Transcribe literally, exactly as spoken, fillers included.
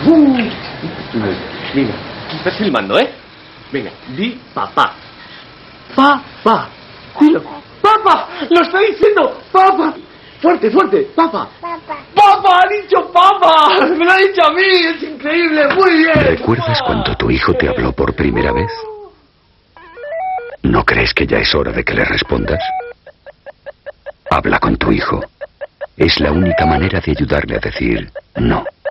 Uh. Venga, estás filmando, ¿eh? Venga, di papá. Papá. Dilo. ¡Papá! ¡Lo está diciendo! ¡Papá! ¡Fuerte, fuerte! ¡Papá! ¡Papá! ¡Papá! ¡Ha dicho papá! ¡Me lo ha dicho a mí! ¡Es increíble! ¡Muy bien! ¿Recuerdas cuando tu hijo te habló por primera vez? ¿No crees que ya es hora de que le respondas? Habla con tu hijo. Es la única manera de ayudarle a decir no.